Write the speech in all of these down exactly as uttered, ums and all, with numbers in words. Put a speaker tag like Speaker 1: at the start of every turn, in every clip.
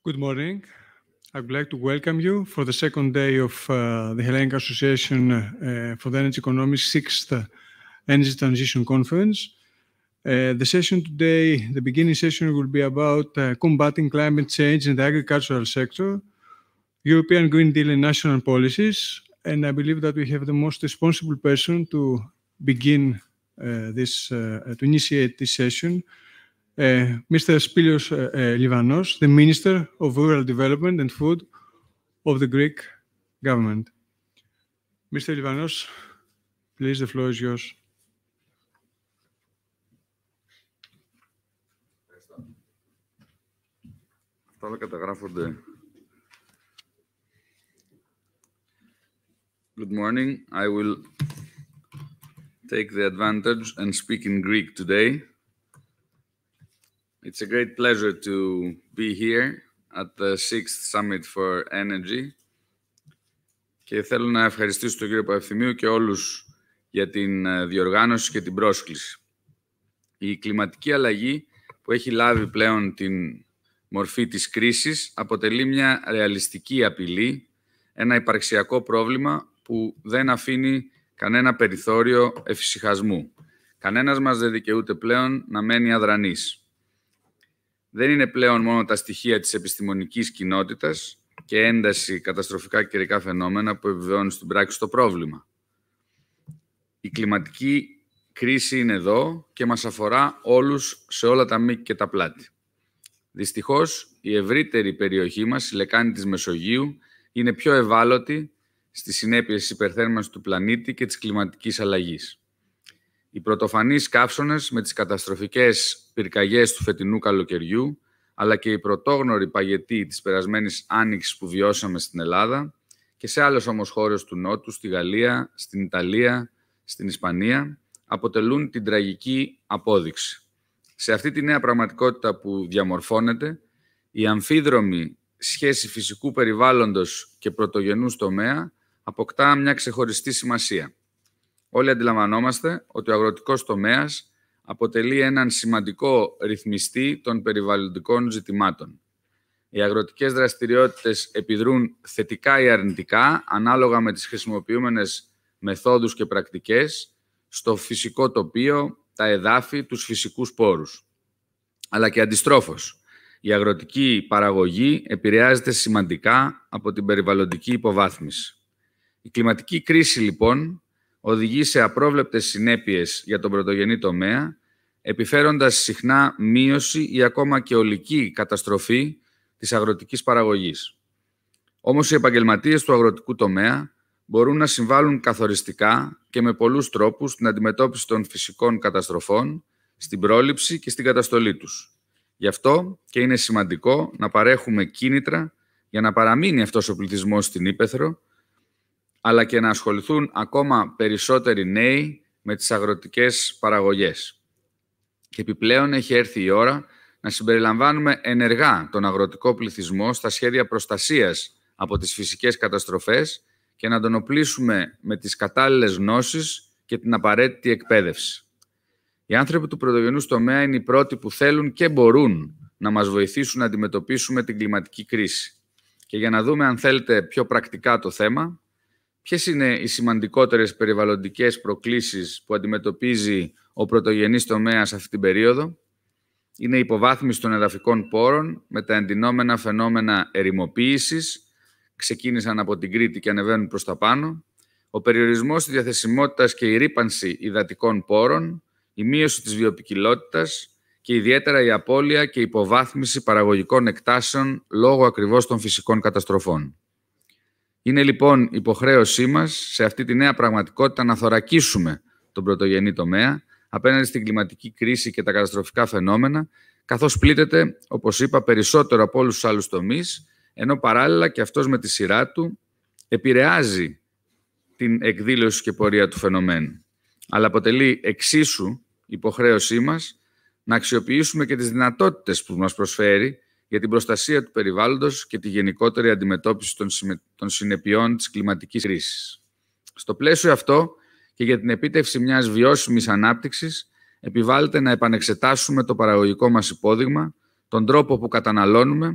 Speaker 1: Good morning. I would like to welcome you for the second day of uh, the Hellenic Association uh, for the Energy Economy sixth uh, Energy Transition Conference. Uh, the session today, the beginning session, will be about uh, combating climate change in the agricultural sector, European Green Deal and national policies. And I believe that we have the most responsible person to begin uh, this, uh, to initiate this session, uh, Mister Spilios uh, uh, Livanos, the Minister of Rural Development and Food of the Greek government. Mister Livanos, please, the floor is yours.
Speaker 2: Αυτά όλα καταγράφονται. Good morning. I will take the advantage and speak in Greek today. It's a great pleasure to be here at the sixth Summit for Energy. Και θέλω να ευχαριστήσω τον κύριο Παπευθυμίου και όλους για την διοργάνωση και την πρόσκληση. Η κλιματική αλλαγή που έχει λάβει πλέον την μορφή της κρίσης αποτελεί μια ρεαλιστική απειλή, ένα υπαρξιακό πρόβλημα που δεν αφήνει κανένα περιθώριο εφησυχασμού. Κανένας μας δεν δικαιούται πλέον να μένει αδρανής. Δεν είναι πλέον μόνο τα στοιχεία της επιστημονικής κοινότητας και ένταση καταστροφικά καιρικά φαινόμενα που επιβεβαιώνουν στην πράξη το πρόβλημα. Η κλιματική κρίση είναι εδώ και μας αφορά όλους σε όλα τα μήκη και τα πλάτη. Δυστυχώς, η ευρύτερη περιοχή μας, η λεκάνη της Μεσογείου, είναι πιο ευάλωτη στις συνέπειες της υπερθέρμανσης του πλανήτη και της κλιματικής αλλαγής. Οι πρωτοφανείς καύσωνες με τις καταστροφικές πυρκαγιές του φετινού καλοκαιριού, αλλά και η πρωτόγνωρη παγετή της περασμένης άνοιξης που βιώσαμε στην Ελλάδα και σε άλλες όμως χώρες του Νότου, στη Γαλλία, στην Ιταλία, στην Ισπανία, αποτελούν την τραγική απόδειξη. Σε αυτή τη νέα πραγματικότητα που διαμορφώνεται, η αμφίδρομη σχέση φυσικού περιβάλλοντος και πρωτογενούς τομέα αποκτά μια ξεχωριστή σημασία. Όλοι αντιλαμβανόμαστε ότι ο αγροτικός τομέας αποτελεί έναν σημαντικό ρυθμιστή των περιβαλλοντικών ζητημάτων. Οι αγροτικές δραστηριότητες επιδρούν θετικά ή αρνητικά, ανάλογα με τις χρησιμοποιούμενες μεθόδους και πρακτικές, στο φυσικό τοπίο, τα εδάφη, τους φυσικούς πόρους. Αλλά και αντιστρόφως, η αγροτική παραγωγή επηρεάζεται σημαντικά από την περιβαλλοντική υποβάθμιση. Η κλιματική κρίση, λοιπόν, οδηγεί σε απρόβλεπτες συνέπειες για τον πρωτογενή τομέα, επιφέροντας συχνά μείωση ή ακόμα και ολική καταστροφή της αγροτικής παραγωγής. Όμως οι επαγγελματίες του αγροτικού τομέα μπορούν να συμβάλλουν καθοριστικά και με πολλούς τρόπους στην αντιμετώπιση των φυσικών καταστροφών, στην πρόληψη και στην καταστολή τους. Γι' αυτό και είναι σημαντικό να παρέχουμε κίνητρα για να παραμείνει αυτός ο πληθυσμός στην ύπαιθρο, αλλά και να ασχοληθούν ακόμα περισσότεροι νέοι με τις αγροτικές παραγωγές. Και επιπλέον έχει έρθει η ώρα να συμπεριλαμβάνουμε ενεργά τον αγροτικό πληθυσμό στα σχέδια προστασίας από τις φυσικές καταστροφές και να τον οπλίσουμε με τις κατάλληλες γνώσεις και την απαραίτητη εκπαίδευση. Οι άνθρωποι του πρωτογενούς τομέα είναι οι πρώτοι που θέλουν και μπορούν να μας βοηθήσουν να αντιμετωπίσουμε την κλιματική κρίση. Και για να δούμε, αν θέλετε, πιο πρακτικά το θέμα, ποιες είναι οι σημαντικότερες περιβαλλοντικές προκλήσεις που αντιμετωπίζει ο πρωτογενής τομέας αυτή την περίοδο? Είναι η υποβάθμιση των εδαφικών πόρων με τα εντυνόμενα φαινόμενα ερημοποίησης, ξεκίνησαν από την Κρήτη και ανεβαίνουν προς τα πάνω, ο περιορισμός της διαθεσιμότητας και η ρύπανση υδατικών πόρων, η μείωση της βιοποικιλότητας και ιδιαίτερα η απώλεια και υποβάθμιση παραγωγικών εκτάσεων λόγω ακριβώς των φυσικών καταστροφών. Είναι λοιπόν υποχρέωσή μας σε αυτή τη νέα πραγματικότητα να θωρακίσουμε τον πρωτογενή τομέα απέναντι στην κλιματική κρίση και τα καταστροφικά φαινόμενα, καθώς πλήττεται, όπως είπα, περισσότερο από όλους τους άλλους τομείς, ενώ παράλληλα και αυτός με τη σειρά του επηρεάζει την εκδήλωση και πορεία του φαινομένου. Αλλά αποτελεί εξίσου υποχρέωσή μας να αξιοποιήσουμε και τις δυνατότητες που μας προσφέρει για την προστασία του περιβάλλοντος και τη γενικότερη αντιμετώπιση των συνεπειών της κλιματικής κρίσης. Στο πλαίσιο αυτό και για την επίτευξη μιας βιώσιμης ανάπτυξης, επιβάλλεται να επανεξετάσουμε το παραγωγικό μας υπόδειγμα, τον τρόπο που καταναλώνουμε,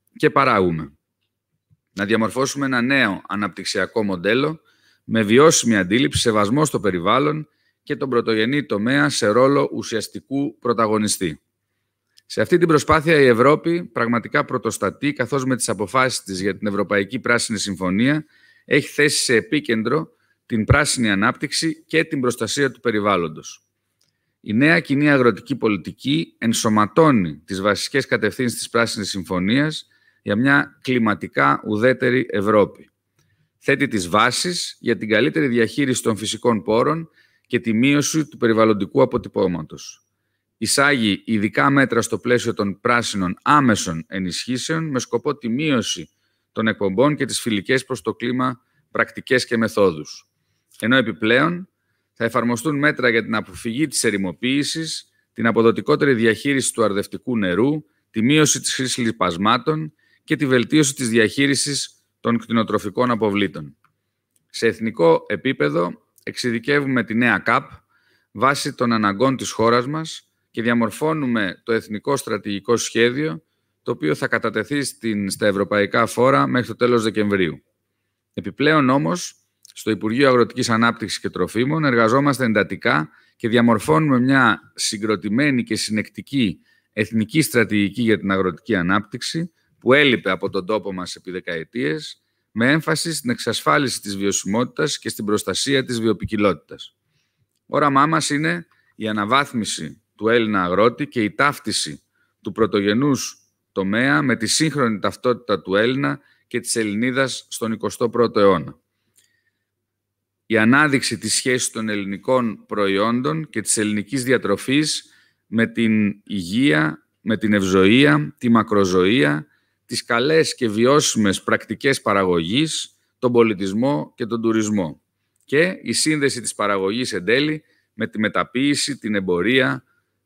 Speaker 2: και παράγουμε. Να διαμορφώσουμε ένα νέο αναπτυξιακό μοντέλο με βιώσιμη αντίληψη, σεβασμό στο περιβάλλον και τον πρωτογενή τομέα σε ρόλο ουσιαστικού πρωταγωνιστή. Σε αυτή την προσπάθεια η Ευρώπη πραγματικά πρωτοστατεί, καθώς με τις αποφάσεις της για την Ευρωπαϊκή Πράσινη Συμφωνία έχει θέσει σε επίκεντρο την πράσινη ανάπτυξη και την προστασία του περιβάλλοντος. Η νέα κοινή αγροτική πολιτική ενσωματώνει τις βασικές κατευθύνσεις της Πράσινης Συμφωνίας για μια κλιματικά ουδέτερη Ευρώπη. Θέτει τις βάσεις για την καλύτερη διαχείριση των φυσικών πόρων και τη μείωση του περιβαλλοντικού αποτυπώματος. Εισάγει ειδικά μέτρα στο πλαίσιο των πράσινων άμεσων ενισχύσεων με σκοπό τη μείωση των εκπομπών και τις φιλικές προς το κλίμα πρακτικές και μεθόδους. Ενώ επιπλέον θα εφαρμοστούν μέτρα για την αποφυγή της ερημοποίησης, την αποδοτικότερη διαχείριση του αρδευτικού νερού, τη μείωση της χρήσης λιπασμάτων και τη βελτίωση της διαχείρισης των κτηνοτροφικών αποβλήτων. Σε εθνικό επίπεδο εξειδικεύουμε τη νέα ΚΑΠ βάσει των αναγκών της χώρας μας και διαμορφώνουμε το Εθνικό Στρατηγικό Σχέδιο, το οποίο θα κατατεθεί στην, στα Ευρωπαϊκά Φόρα μέχρι το τέλος Δεκεμβρίου. Επιπλέον όμως, στο Υπουργείο Αγροτικής Ανάπτυξης και Τροφίμων εργαζόμαστε εντατικά και διαμορφώνουμε μια συγκροτημένη και συνεκτική εθνική στρατηγική για την αγροτική ανάπτυξη που έλειπε από τον τόπο μας επί δεκαετίες, με έμφαση στην εξασφάλιση της βιωσιμότητας και στην προστασία της βιοποικιλότητας. Όραμά μας είναι η αναβάθμιση του Έλληνα αγρότη και η ταύτιση του πρωτογενούς τομέα με τη σύγχρονη ταυτότητα του Έλληνα και της Ελληνίδας στον εικοστό πρώτο αιώνα. Η ανάδειξη της σχέσης των ελληνικών προϊόντων και της ελληνικής διατροφής με την υγεία, με την ευζοία, τη μακροζωία, τις καλές και βιώσιμες πρακτικές παραγωγής, τον πολιτισμό και τον τουρισμό και η σύνδεση της παραγωγής εν τέλει με τη μεταποίηση, την εμπορία,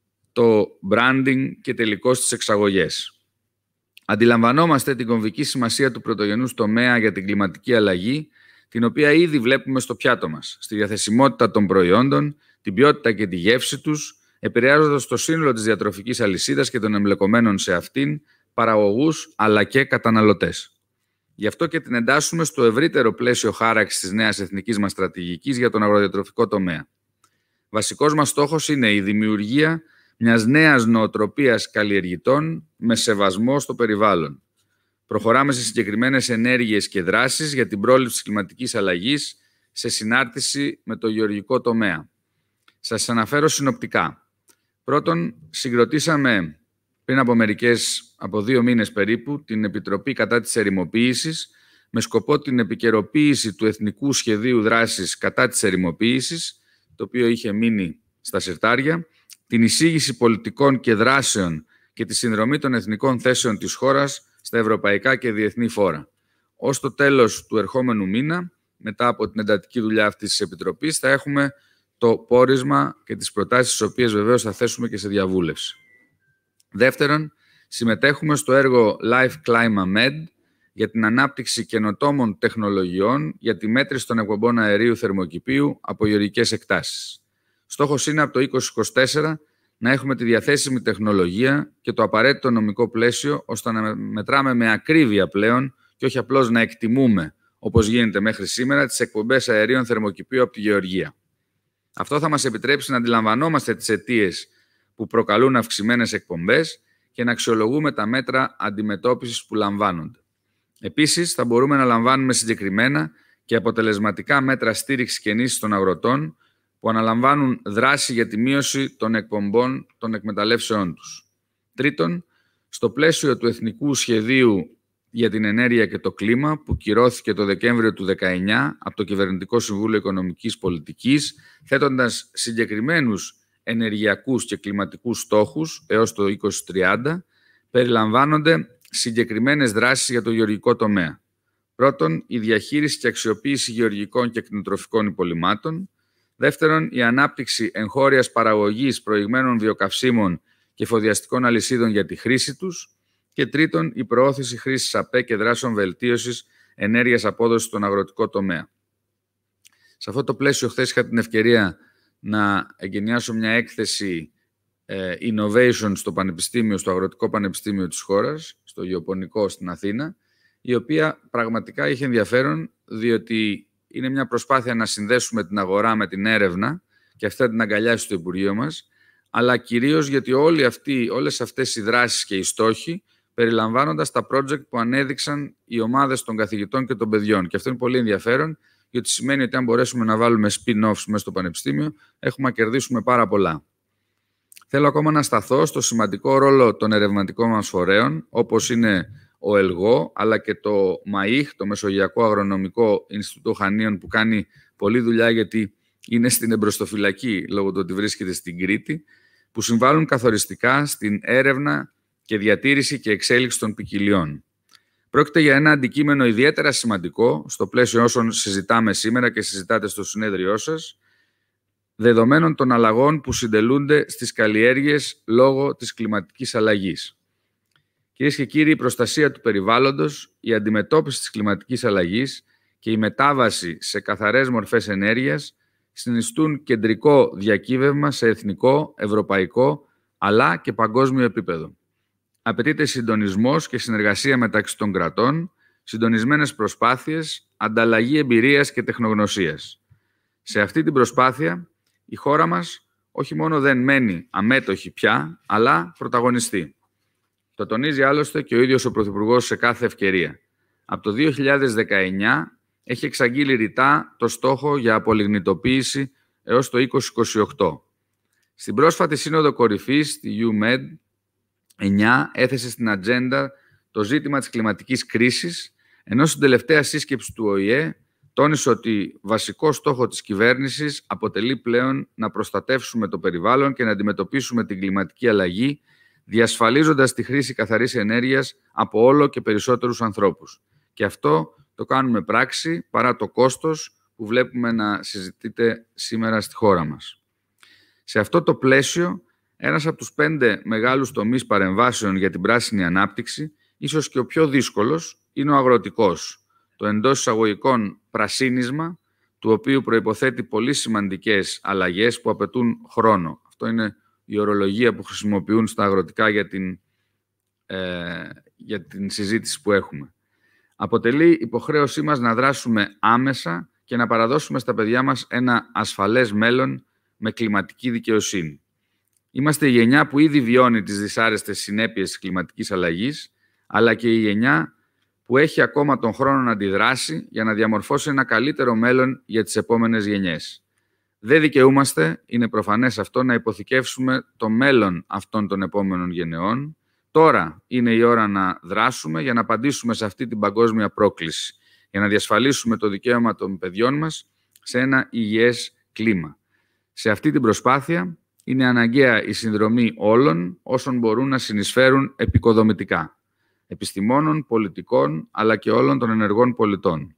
Speaker 2: το branding και τελικώς τις εξαγωγές. Αντιλαμβανόμαστε την κομβική σημασία του πρωτογενούς τομέα για την κλιματική αλλαγή, την οποία ήδη βλέπουμε στο πιάτο μας, στη διαθεσιμότητα των προϊόντων, την ποιότητα και τη γεύση τους, επηρεάζοντας το σύνολο της διατροφικής αλυσίδας και των εμπλεκομένων σε αυτήν, παραγωγούς αλλά και καταναλωτές. Γι' αυτό και την εντάσσουμε στο ευρύτερο πλαίσιο χάραξης της νέας εθνικής μας στρατηγικής για τον αγροδιατροφικό τομέα. Βασικός μας στόχος είναι η δημιουργία μιας νέας νοοτροπίας καλλιεργητών με σεβασμό στο περιβάλλον. Προχωράμε σε συγκεκριμένες ενέργειες και δράσεις για την πρόληψη της κλιματικής αλλαγής σε συνάρτηση με το γεωργικό τομέα. Σας αναφέρω συνοπτικά. Πρώτον, συγκροτήσαμε πριν από μερικές, από δύο μήνες περίπου, την Επιτροπή κατά της ερημοποίησης με σκοπό την επικαιροποίηση του Εθνικού Σχεδίου Δράσης κατά της ερημοποίησης, το οποίο είχε μείνει στα συρτάρια, την εισήγηση πολιτικών και δράσεων και τη συνδρομή των εθνικών θέσεων της χώρας στα ευρωπαϊκά και διεθνή φόρα. Ως το τέλος του ερχόμενου μήνα, μετά από την εντατική δουλειά αυτής της Επιτροπής, θα έχουμε το πόρισμα και τις προτάσεις τις οποίες βεβαίως θα θέσουμε και σε διαβούλευση. Δεύτερον, συμμετέχουμε στο έργο Life Climate Med για την ανάπτυξη καινοτόμων τεχνολογιών για τη μέτρηση των εκπομπών αερίου θερμοκηπίου από γεωργικές εκτάσεις. Στόχος είναι από το είκοσι είκοσι τέσσερα να έχουμε τη διαθέσιμη τεχνολογία και το απαραίτητο νομικό πλαίσιο, ώστε να μετράμε με ακρίβεια πλέον και όχι απλώς να εκτιμούμε, όπως γίνεται μέχρι σήμερα, τις εκπομπές αερίων θερμοκηπίου από τη γεωργία. Αυτό θα μας επιτρέψει να αντιλαμβανόμαστε τις αιτίες που προκαλούν αυξημένες εκπομπές και να αξιολογούμε τα μέτρα αντιμετώπισης που λαμβάνονται. Επίσης, θα μπορούμε να λαμβάνουμε συγκεκριμένα και αποτελεσματικά μέτρα στήριξης και ενίσχυσης των αγροτών που αναλαμβάνουν δράση για τη μείωση των εκπομπών των εκμεταλλεύσεών τους. Τρίτον, στο πλαίσιο του Εθνικού Σχεδίου για την Ενέργεια και το Κλίμα, που κυρώθηκε το Δεκέμβριο του δύο χιλιάδες δεκαεννιά από το Κυβερνητικό Συμβούλιο Οικονομικής Πολιτικής, θέτοντας συγκεκριμένους ενεργειακούς και κλιματικούς στόχους έως το είκοσι τριάντα, περιλαμβάνονται συγκεκριμένες δράσεις για το γεωργικό τομέα. Πρώτον, η διαχείριση και αξιοποίηση γεωργικών και κτηνοτροφικών υπολειμμάτων. Δεύτερον, η ανάπτυξη εγχώριας παραγωγής προηγμένων βιοκαυσίμων και εφοδιαστικών αλυσίδων για τη χρήση τους. Και τρίτον, η προώθηση χρήσης ΑΠΕ και δράσεων βελτίωσης ενέργειας απόδοσης στον αγροτικό τομέα. Σε αυτό το πλαίσιο, χθες είχα την ευκαιρία να εγκαινιάσω μια έκθεση ε, innovation στο πανεπιστήμιο, στο αγροτικό πανεπιστήμιο της χώρας, στο γεωπονικό στην Αθήνα, η οποία πραγματικά είχε ενδιαφέρον, διότι είναι μια προσπάθεια να συνδέσουμε την αγορά με την έρευνα και αυτή θα την αγκαλιάσει το Υπουργείο μας, αλλά κυρίως γιατί όλοι αυτοί, όλες αυτές οι δράσεις και οι στόχοι περιλαμβάνοντας τα project που ανέδειξαν οι ομάδες των καθηγητών και των παιδιών. Και αυτό είναι πολύ ενδιαφέρον, γιατί σημαίνει ότι αν μπορέσουμε να βάλουμε spin-offs μέσα στο πανεπιστήμιο, έχουμε να κερδίσουμε πάρα πολλά. Θέλω ακόμα να σταθώ στο σημαντικό ρόλο των ερευνητικών μας φορέων, όπως είναι ο ΕΛΓΟ, αλλά και το ΜΑΙΧ, το Μεσογειακό Αγρονομικό Ινστιτούτο Χανίων, που κάνει πολλή δουλειά γιατί είναι στην εμπροστοφυλακή λόγω του ότι βρίσκεται στην Κρήτη, που συμβάλλουν καθοριστικά στην έρευνα και διατήρηση και εξέλιξη των ποικιλιών. Πρόκειται για ένα αντικείμενο ιδιαίτερα σημαντικό στο πλαίσιο όσων συζητάμε σήμερα και συζητάτε στο συνέδριό σας, δεδομένων των αλλαγών που συντελούνται στις καλλιέργειες λόγω της κλιματικής αλλαγής. Κυρίες και κύριοι, η προστασία του περιβάλλοντος, η αντιμετώπιση της κλιματικής αλλαγής και η μετάβαση σε καθαρές μορφές ενέργειας συνιστούν κεντρικό διακύβευμα σε εθνικό, ευρωπαϊκό αλλά και παγκόσμιο επίπεδο. Απαιτείται συντονισμός και συνεργασία μεταξύ των κρατών, συντονισμένες προσπάθειες, ανταλλαγή εμπειρίας και τεχνογνωσίας. Σε αυτή την προσπάθεια, η χώρα μας όχι μόνο δεν μένει αμέτωχη πια, αλλά πρωταγωνιστεί. Το τονίζει άλλωστε και ο ίδιος ο Πρωθυπουργός σε κάθε ευκαιρία. Από το δύο χιλιάδες δεκαεννιά έχει εξαγγείλει ρητά το στόχο για απολιγνητοποίηση έως το είκοσι είκοσι οκτώ. Στην πρόσφατη Σύνοδο Κορυφής, στη γιου μεντ εννιά, έθεσε στην ατζέντα το ζήτημα της κλιματικής κρίσης, ενώ στην τελευταία σύσκεψη του Ο Η Ε τόνισε ότι βασικό στόχο της κυβέρνησης αποτελεί πλέον να προστατεύσουμε το περιβάλλον και να αντιμετωπίσουμε την κλιματική αλλαγή, διασφαλίζοντας τη χρήση καθαρής ενέργειας από όλο και περισσότερους ανθρώπους. Και αυτό το κάνουμε πράξη παρά το κόστος που βλέπουμε να συζητείται σήμερα στη χώρα μας. Σε αυτό το πλαίσιο, ένας από τους πέντε μεγάλους τομείς παρεμβάσεων για την πράσινη ανάπτυξη, ίσως και ο πιο δύσκολος, είναι ο αγροτικός. Το εντός εισαγωγικών πρασίνισμα, του οποίου προϋποθέτει πολύ σημαντικές αλλαγές που απαιτούν χρόνο. Αυτό είναι η ορολογία που χρησιμοποιούν στα αγροτικά για την, ε, για την συζήτηση που έχουμε. Αποτελεί υποχρέωσή μας να δράσουμε άμεσα και να παραδώσουμε στα παιδιά μας ένα ασφαλές μέλλον με κλιματική δικαιοσύνη. Είμαστε η γενιά που ήδη βιώνει τις δυσάρεστες συνέπειες της κλιματικής αλλαγής, αλλά και η γενιά που έχει ακόμα τον χρόνο να αντιδράσει για να διαμορφώσει ένα καλύτερο μέλλον για τις επόμενες γενιές. Δεν δικαιούμαστε, είναι προφανές αυτό, να υποθηκεύσουμε το μέλλον αυτών των επόμενων γενεών. Τώρα είναι η ώρα να δράσουμε για να απαντήσουμε σε αυτή την παγκόσμια πρόκληση, για να διασφαλίσουμε το δικαίωμα των παιδιών μας σε ένα υγιές κλίμα. Σε αυτή την προσπάθεια είναι αναγκαία η συνδρομή όλων όσων μπορούν να συνεισφέρουν επικοδομητικά. Επιστημόνων, πολιτικών, αλλά και όλων των ενεργών πολιτών.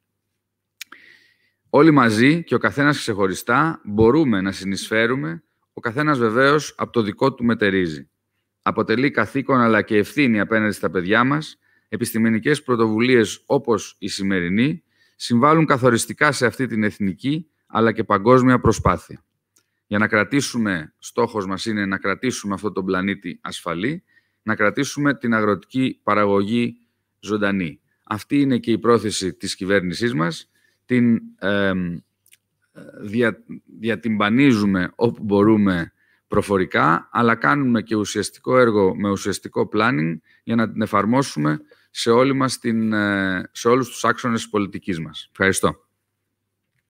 Speaker 2: Όλοι μαζί και ο καθένας ξεχωριστά μπορούμε να συνεισφέρουμε, ο καθένας βεβαίως από το δικό του μετερίζει. Αποτελεί καθήκον αλλά και ευθύνη απέναντι στα παιδιά μας, επιστημονικές πρωτοβουλίες όπως η σημερινή συμβάλλουν καθοριστικά σε αυτή την εθνική αλλά και παγκόσμια προσπάθεια. Για να κρατήσουμε, στόχος μας είναι να κρατήσουμε αυτόν τον πλανήτη ασφαλή, να κρατήσουμε την αγροτική παραγωγή ζωντανή. Αυτή είναι και η πρόθεση της κυβέρνησής μας. Την ε, δια, διατυμπανίζουμε όπου μπορούμε προφορικά, αλλά κάνουμε και ουσιαστικό έργο με ουσιαστικό planning για να την εφαρμόσουμε σε, όλη μας την, σε όλους τους άξονες της πολιτικής μας. Ευχαριστώ.